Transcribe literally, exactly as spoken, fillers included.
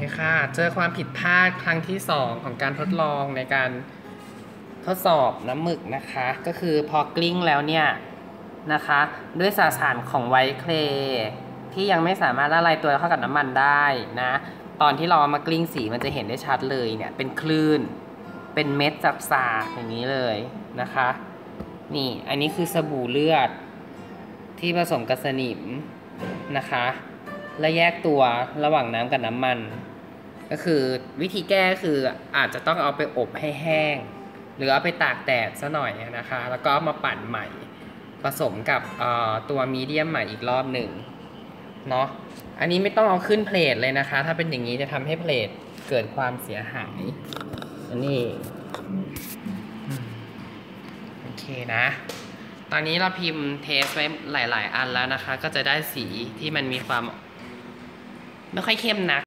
นี่ค่ะเจอความผิดพลาดครั้งที่สองของการทดลองในการทดสอบน้ำหมึกนะคะก็คือพอกลิ้งแล้วเนี่ยนะคะด้วยสสารของไวท์เคลย์ที่ยังไม่สามารถละลายตัวเข้ากับน้ำมันได้นะตอนที่เราเอามากลิ้งสีมันจะเห็นได้ชัดเลยเนี่ยเป็นคลื่นเป็นเม็ดจับสากอย่างนี้เลยนะคะนี่อันนี้คือสบู่เลือดที่ผสมกับสนิมนะคะและแยกตัวระหว่างน้ำกับน้ำมันก็คือวิธีแก้คืออาจจะต้องเอาไปอบให้แห้งหรือเอาไปตากแดดซะหน่อยนะคะแล้วก็เอามาปั่นใหม่ผสมกับตัวมีเดียมใหม่อีกรอบหนึ่งเนาะอันนี้ไม่ต้องเอาขึ้นเพลทเลยนะคะถ้าเป็นอย่างนี้จะทำให้เพลทเกิดความเสียหายอันนี้โอเคนะตอนนี้เราพิมพ์เทสไว้หลายๆอันแล้วนะคะก็จะได้สีที่มันมีความไม่ค่อยเข้มนัก